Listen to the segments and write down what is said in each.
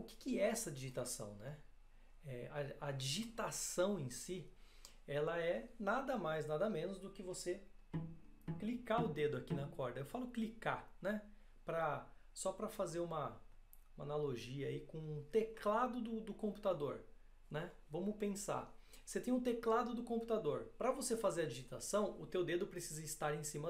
que é essa digitação, né? A digitação em si, ela é nada mais, nada menos do que você clicar o dedo aqui na corda. Eu falo clicar, né? Só para fazer uma analogia aí com o teclado do computador, né? Vamos pensar. Você tem um teclado do computador. Para você fazer a digitação, o teu dedo precisa estar em cima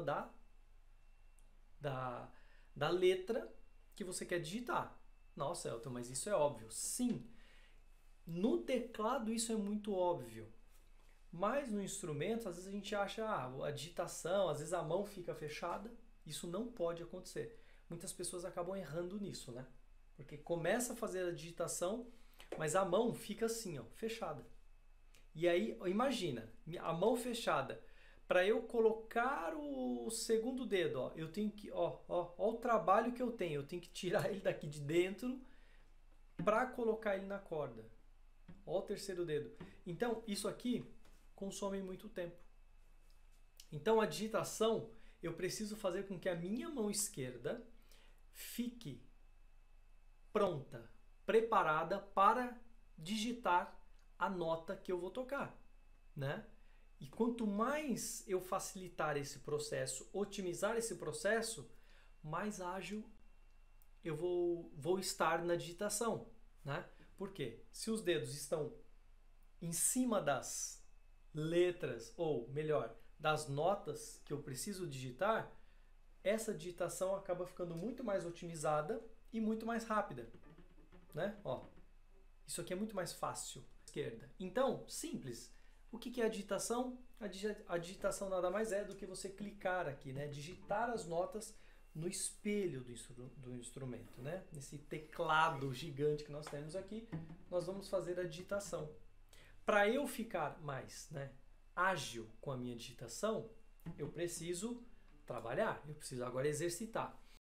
da letra que você quer digitar. Nossa, Elton, mas isso é óbvio. Sim, no teclado isso é muito óbvio. Mas no instrumento, às vezes a gente acha a digitação, às vezes a mão fica fechada. Isso não pode acontecer. Muitas pessoas acabam errando nisso, né? Porque começa a fazer a digitação, mas a mão fica assim, ó, fechada. E aí, imagina, a mão fechada. Para eu colocar o segundo dedo, ó, eu tenho que, ó o trabalho que eu tenho que tirar ele daqui de dentro para colocar ele na corda. Ó o terceiro dedo. Então, isso aqui consome muito tempo. Então, a digitação, eu preciso fazer com que a minha mão esquerda fique pronta, preparada para digitar a nota que eu vou tocar, né? E quanto mais eu facilitar esse processo, otimizar esse processo, mais ágil eu vou estar na digitação, né? Por quê? Se os dedos estão em cima das letras, ou melhor, das notas que eu preciso digitar, essa digitação acaba ficando muito mais otimizada e muito mais rápida, né? Ó, isso aqui é muito mais fácil. Esquerda. Então, simples. O que é a digitação? A digitação nada mais é do que você clicar aqui, né? Digitar as notas no espelho do instrumento, né? Nesse teclado gigante que nós temos aqui, nós vamos fazer a digitação. Para eu ficar mais, né, ágil com a minha digitação, eu preciso trabalhar, eu preciso agora exercitar.